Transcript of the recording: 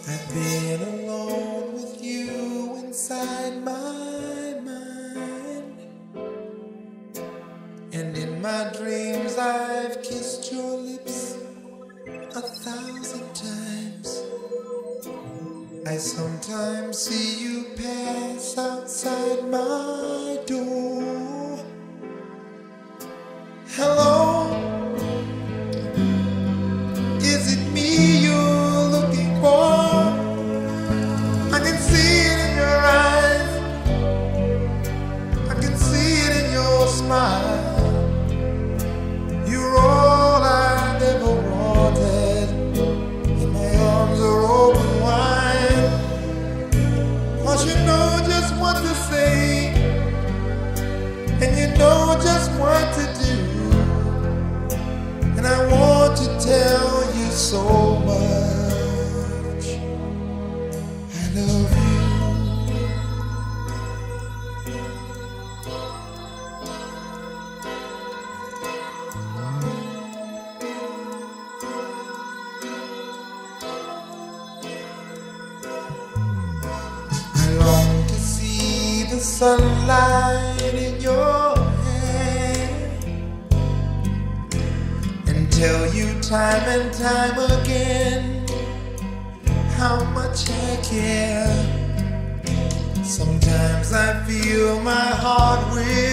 I've been alone with you inside my mind, and in my dreams I've kissed your lips 1,000 times. I sometimes see you pass outside my door. Hello, is it me you're looking for? I can see it in your eyes, I can see it in your smile. You're all I've ever wanted, and my arms are open wide. 'Cause you know just what to say, and you know just what to do, and I want to tell you so much I love you. I long to see the sunlight in your hair and tell you time and time again how much I care. Sometimes I feel my heart will